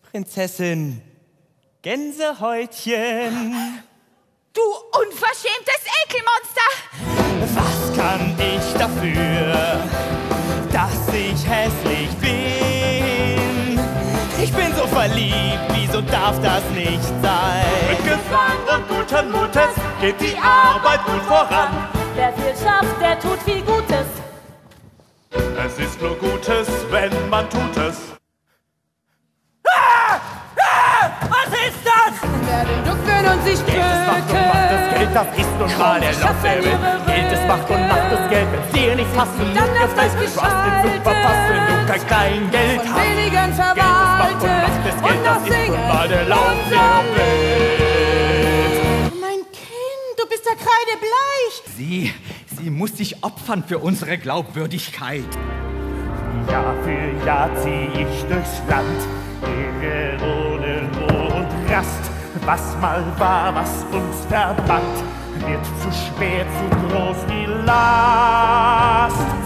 Prinzessin Gänsehäutchen. Du unverschämtes Ekelmonster! Was kann ich dafür, dass ich hässlich bin? Ich bin so verliebt, wieso darf das nicht sein? Mit Gesang und guten Mutes geht die Arbeit gut voran. Wer viel schafft, der tut viel Gutes. Es ist nur Gutes, wenn man tut es. Was ist das? Werden ducken und sich Geld, es macht und macht das Geld, das ist nun mal der Lauf der Welt. Geld, es macht und macht das Geld, wenn's dir nicht passt und Dann nicht lass gefällt. das Du hast den Zug verpasst, wenn du kein Kleingeld von hast. wenigen Geld, es macht und macht verwaltet das Geld, und das das ist nun Singen mal der Lauf der Welt. Mein Kind, du bist ja kreidebleich. Sie muss sich opfern für unsere Glaubwürdigkeit. Jahr für Jahr zieh ich durchs Land, Ehre ohne Ruhe und Rast. Was mal war, was uns verband, wird zu schwer, zu groß die Last.